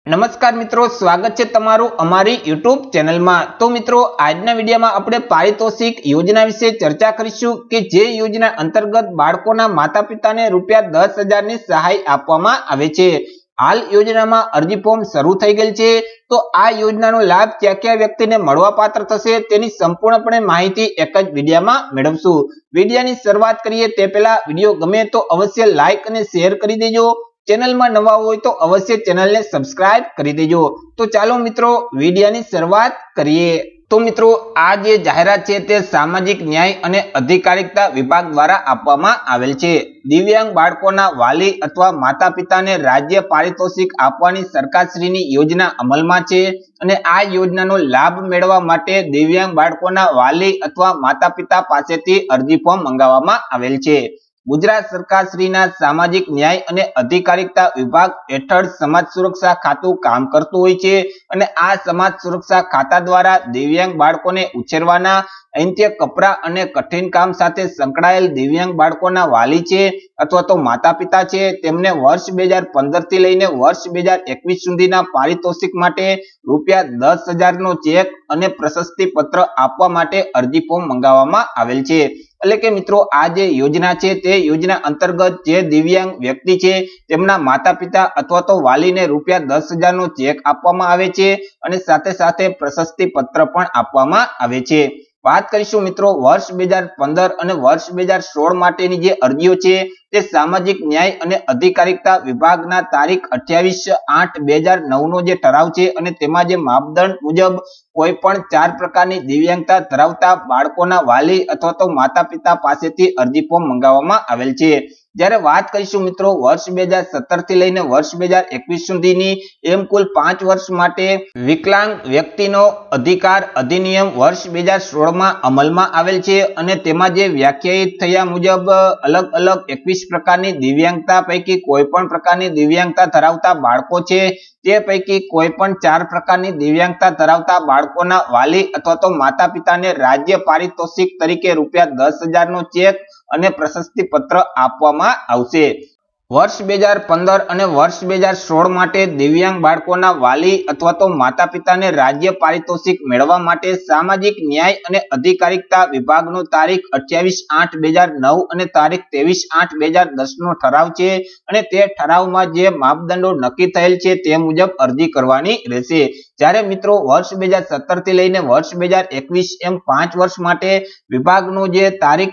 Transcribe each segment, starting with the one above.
नमस्कार मित्रों, स्वागत है तमारू अमारी यूट्यूब चैनल में। तो मित्रों, आजना विडियो में अपने पारितोषिक योजना विषे चर्चा करीशुं के जे योजना अंतर्गत बाळकोना माता पिता ने रूपिया 10,000 ની સહાય આપવામાં આવે છે। हाल योजना में अरजी फॉर्म शुरू थई गेल छे। तो आ योजनानो लाभ क्या व्यक्ति ने मळवा पात्र थशे तेनी संपूर्णपणे माहिती एक ज विडियो में मेळवशुं। विडियोनी शरूआत करीए ते पहेला विडियो गमे तो अवश्य लाइक अने शेर करी देजो। चैनल में नवा होय तो अवश्य चैनल ने सब्सक्राइब करी देजो। तो चालो मित्रों विडियोनी शरूआत करिए। तो मित्रों, आ जे जाहेरात छे ते सामाजिक न्याय अने अधिकारिता विभाग द्वारा आपवामां आवेल छे। दिव्यांग बाळकोना वाली अथवा माता पिता ने राज्य पारितोषिक आपवानी सरकारश्रीनी योजना अमलमां छे अने आ योजनानो लाभ मेळववा माटे दिव्यांग बाळकोना वाली अथवा माता पिता पासेथी अरजी फॉर्म मंगाववामां आवेल छे। गुजरात सरकार श्रीना सामाजिक न्याय अने अधिकारिता विभाग हेठळ समाज सुरक्षा खातु काम करतुं होय छे अने आ समाज सुरक्षा खाता द्वारा दिव्यांग बाळकोने उछेरवाना अंत्य कपरा अने कठिन काम साथे संकळायेल दिव्यांग बाळकोना वाली छे अथवा तो माता पिता छे तेमने वर्ष 2015 थी लईने वर्ष 2021 सुधीना पारितोषिक माटे रूपिया 10,000 नो चेक अने प्रशस्ति पत्र आपवा माटे अरजी फॉर्म मंगाववामां आवेल छे। એટલે કે મિત્રો આ જે યોજના છે તે યોજના અંતર્ગત જે દિવ્યાંગ વ્યક્તિ છે તેમના માતા પિતા અથવા તો વાલીને રૂપિયા 10,000 નો ચેક આપવામાં આવે છે અને સાથે સાથે પ્રશસ્તિ પત્ર પણ આપવામાં આવે છે। વાત કરીશું મિત્રો વર્ષ 2015 અને વર્ષ 2016 માટેની જે અરજીઓ છે તે સામાજિક ન્યાય અને અધિકારિતા વિભાગના તારીખ 28/8/2009 નો જે ઠરાવ છે અને તેમાં જે માપદંડ મુજબ કોઈ પણ 4 પ્રકારની દિવ્યાંગતા ધરાવતા બાળકોના વાલી અથવા તો માતા પિતા પાસેથી અરજી ફોર્મ મંગાવવામાં આવેલ છે। જ્યારે વાત કરીશું મિત્રો વર્ષ 2017 થી લઈને વર્ષ 2021 સુધીની એમ કુલ 5 વર્ષ માટે વિકલાંગ વ્યક્તિનો અધિકાર અધિનિયમ વર્ષ 2016 માં અમલમાં આવેલ છે અને તેમાં જે વ્યાખ્યાયિત થયા મુજબ અલગ અલગ 21 પ્રકારની દિવ્યાંગતા પૈકી કોઈ પણ પ્રકારની દિવ્યાંગતા ધરાવતા બાળકો છે તે પૈકી કોઈ પણ 4 પ્રકારની દિવ્યાંગતા ધરાવતા બાળકોના વાલી અથવા તો માતા પિતાને રાજ્ય પારિતોષિક તરીકે રૂપિયા 10,000 નો ચેક અને પ્રશસ્તિ પત્ર આપવામાં આવશે। વર્ષ 2015 અને વર્ષ 2016 માટે દિવ્યાંગ બાળકોના વાલી અથવા તો માતા પિતાને રાજ્ય પારિતોષિક મેળવવા માટે સામાજિક ન્યાય અને અધિકારિતા વિભાગનો તારીખ 28/8/2009 અને તારીખ 23/8/2010 નો ઠરાવ છે અને તે ઠરાવમાં જે માપદંડો નક્કી થયેલ છે તે મુજબ અરજી કરવાની રહેશે। જ્યારે મિત્રો વર્ષ 2017 થી લઈને વર્ષ 2021 એમ 5 વર્ષ માટે વિભાગનો જે તારીખ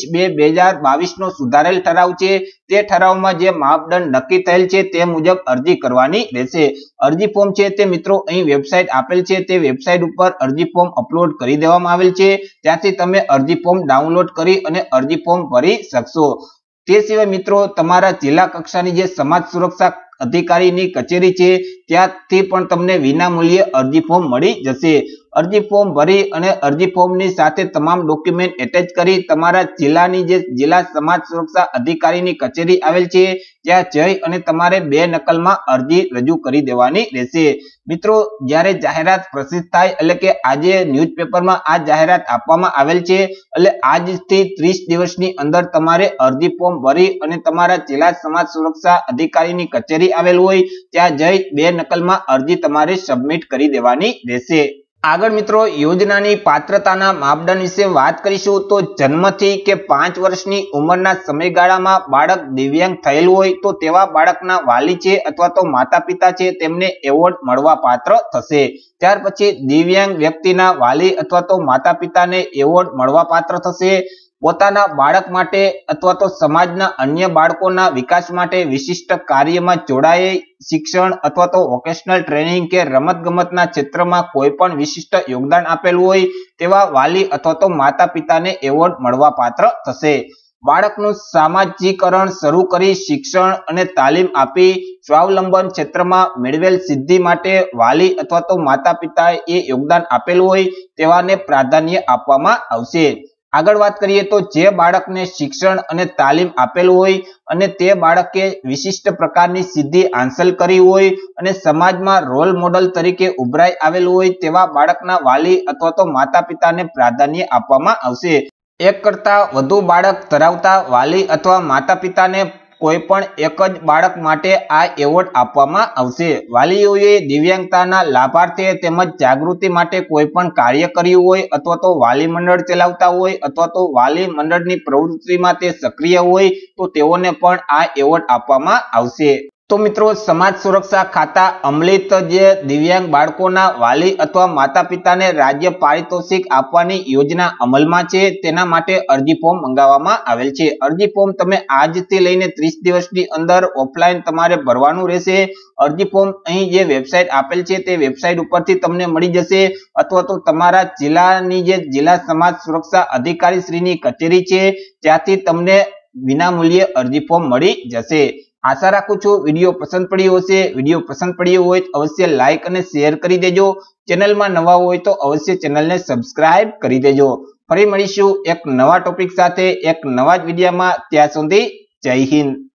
23/2/2022 નો સુધારેલ ઠરાવ છે તે ઠરાવમાં જે માપદંડ નક્કી થયેલ છે તે મુજબ અરજી કરવાની રહેશે। અરજી ફોર્મ છે તે મિત્રો અહીં વેબસાઇટ આપેલ છે તે વેબસાઇટ ઉપર અરજી ફોર્મ અપલોડ કરી દેવામાં આવેલ છે, ત્યાંથી તમે અરજી ફોર્મ ડાઉનલોડ કરી અને અરજી ફોર્મ ભરી શકશો। તે સિવાય મિત્રો તમારા જિલ્લા કક્ષાની જે સમાજ સુરક્ષા અધિકારીની કચેરી છે ત્યાંથી પણ તમને વિના મૂલ્યે અરજી ફોર્મ મળી જશે। અરજી ફોર્મ ભરી અને અરજી ફોર્મની સાથે તમામ ડોક્યુમેન્ટ એટેચ કરી તમારા જિલ્લાની જે જિલ્લા સમાજ સુરક્ષા અધિકારીની કચેરી આવેલ છે ત્યાં જઈ અને તમારે 2 નકલમાં અરજી રજૂ કરી દેવાની રહેશે। મિત્રો જ્યારે જાહેરાત પ્રસિદ્ધ થાય એટલે કે આજે ન્યૂઝપેપરમાં આ જાહેરાત આપવામાં આવેલ છે એટલે આજથી 30 દિવસની અંદર તમારે અરજી ફોર્મ ભરી અને તમારા જિલ્લા સમાજ સુરક્ષા અધિકારીની કચેરી આવેલ હોય ત્યાં જઈ 2 નકલમાં અરજી તમારે સબમિટ કરી દેવાની રહેશે। આગળ મિત્રો યોજનાની પાત્રતાના માપદંડ વિશે વાત કરીશું તો જન્મથી કે 5 વર્ષની ઉંમરના સમયગાળામાં બાળક દિવ્યાંગ થયેલ હોય તો તેવા બાળકના વાલી છે અથવા તો માતા પિતા છે તેમને એવોર્ડ મળવા પાત્ર થશે। ત્યાર પછી દિવ્યાંગ વ્યક્તિના વાલી અથવા તો માતા પિતાને એવોર્ડ મળવા પાત્ર થશે। પોતાના બાળક માટે અથવા તો સમાજના અન્ય બાળકોના વિકાસ માટે વિશિષ્ટ કાર્યમાં જોડાય શિક્ષણ અથવા તો વોકેશનલ ટ્રેનિંગ કે રમતગમતના ક્ષેત્રમાં કોઈ પણ વિશિષ્ટ યોગદાન આપેલું હોય તેવા વાલી અથવા તો માતા પિતાને એવોર્ડ મળવા પાત્ર થશે। બાળકનું સામાજિકરણ શરૂ કરી શિક્ષણ અને તાલીમ આપી સ્વાવલંબન ક્ષેત્રમાં મેળવેલ સિદ્ધિ માટે વાલી અથવા તો માતા પિતાએ યોગદાન આપેલું હોય તેવાને પ્રાધાન્ય આપવામાં આવશે। આગળ વાત કરીએ તો જે બાળકને શિક્ષણ અને તાલીમ આપેલું હોય અને તે બાળકે વિશિષ્ટ પ્રકારની સિદ્ધિ હાંસલ કરી હોય અને સમાજમાં રોલ મોડલ તરીકે ઉભરાઈ આવેલું હોય તેવા બાળકના વાલી અથવા તો માતા પિતાને પ્રાધાન્ય આપવામાં આવશે। એક કરતા વધુ બાળક ધરાવતા વાલી અથવા માતા પિતાને કોઈ પણ એક જ બાળક માટે આ એવોર્ડ આપવામાં આવશે। વાલીઓએ દિવ્યાંગતાના લાભાર્થે તેમજ જાગૃતિ માટે કોઈ પણ કાર્ય કર્યું હોય અથવા તો વાલી મંડળ ચલાવતા હોય અથવા તો વાલી મંડળની પ્રવૃત્તિમાં તે સક્રિય હોય તો તેઓને પણ આ એવોર્ડ આપવામાં આવશે। તો મિત્રો, સમાજ સુરક્ષા ખાતા અમલિત જે દિવ્યાંગ બાળકોના વાલી અથવા માતા પિતાને રાજ્ય પારિતોષિક આપવાની યોજના અમલમાં છે, તેના માટે અરજી ફોર્મ મંગાવવામાં આવેલ છે। અરજી ફોર્મ તમે આજથી લઈને 30 દિવસની અંદર ઓફલાઈન તમારે ભરવાનું રહેશે। અરજી ફોર્મ અહીં જે વેબસાઇટ આપેલ છે તે વેબસાઇટ ઉપરથી તમને મળી જશે અથવા તો તમારા જિલ્લાની જે જિલ્લા સમાજ સુરક્ષા અધિકારી શ્રીની કચેરી છે ત્યાંથી તમને વિનામૂલ્યે અરજી ફોર્મ મળી જશે। આશા રાખું છું વિડીયો પસંદ પડ્યો હશે। વિડીયો પસંદ પડ્યો હોય તો અવશ્ય લાઈક અને શેર કરી દેજો। ચેનલમાં નવા હોય તો અવશ્ય ચેનલને સબસ્ક્રાઇબ કરી દેજો। ફરી મળીશું એક નવા ટોપિક સાથે એક નવા જ વિડીયોમાં। ત્યાં સુધી જય હિન્દ।